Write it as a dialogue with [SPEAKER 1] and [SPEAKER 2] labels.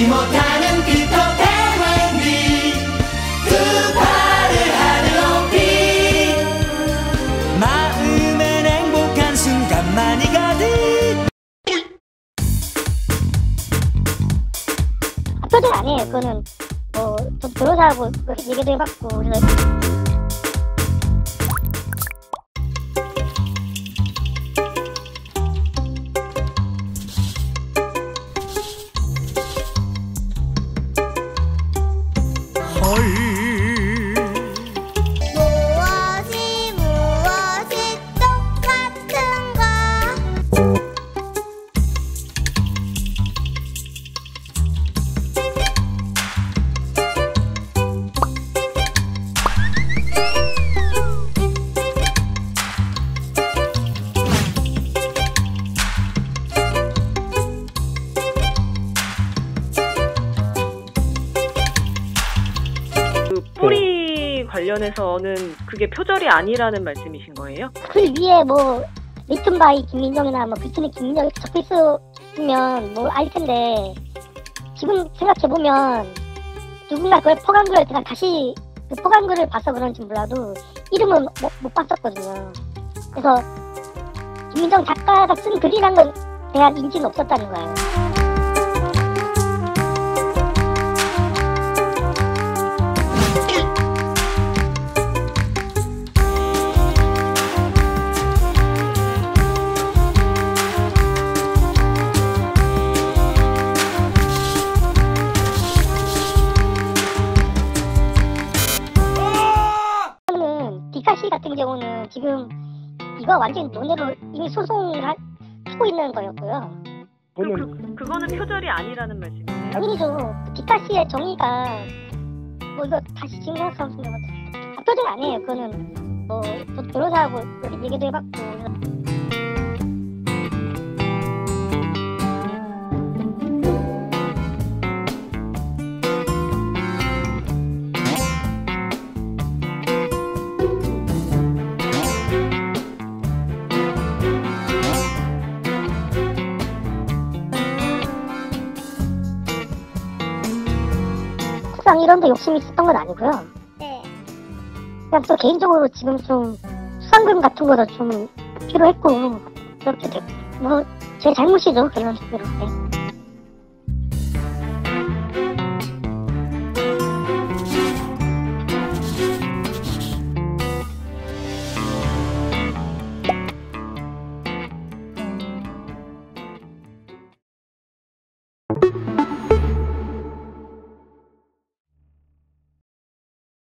[SPEAKER 1] 잊지 못하는 그토 대왕 두 팔을 하늘 높이 마음엔 행복한 순간만이 가득.
[SPEAKER 2] 합쳐진 아니에요. 그거는 뭐 변호사하고 얘기도 해봤고 그래서.
[SPEAKER 3] 무엇이 똑같은가?
[SPEAKER 4] 뿌리 관련해서는 그게 표절이 아니라는 말씀이신 거예요?
[SPEAKER 2] 글 위에 뭐 리튼 바이 김민정이나 뭐 글튼이 김민정 이렇게 적혀 있으면 뭐 알 텐데 지금 생각해 보면 누군가 그걸 포간글을 제가 다시 그 포간글을 봐서 그런지 몰라도 이름은 못 봤었거든요. 그래서 김민정 작가가 쓴 글이란 건 대한 인지는 없었다는 거예요. 디카씨 같은 경우는 지금 이거 완전 논의로 이미 소송을 하고 있는 거였고요.
[SPEAKER 4] 그거는 표절이 아니라는 말씀이세요?
[SPEAKER 2] 아니죠. 디카씨의 정의가 뭐 이거 다시 지금 생각하면 합쳐진 아니에요. 그거는 뭐 변호사하고 얘기도 해봤고 그래서. 이런 데 욕심이 있었던 건 아니고요.
[SPEAKER 3] 네.
[SPEAKER 2] 그냥 또 개인적으로 지금 좀 수상금 같은 거도 좀 필요했고 그렇게 뭐 제 잘못이죠. 그런 식으로. 네.